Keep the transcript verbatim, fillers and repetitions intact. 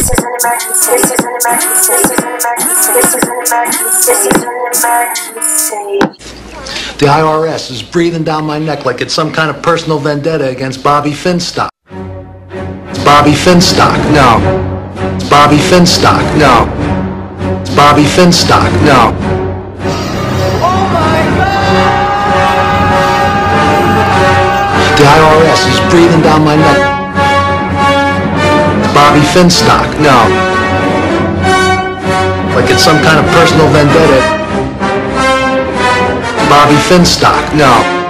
This is an emergency. This is an emergency. This is an emergency. This is an emergency. This is an emergency. The I R S is breathing down my neck like it's some kind of personal vendetta against Bobby Finstock. It's Bobby Finstock. No. It's Bobby Finstock. No. It's Bobby Finstock. No. Oh my God! The I R S is breathing down my neck. It's Bobby Finstock. No. Like it's some kind of personal vendetta. Bobby Finstock. No.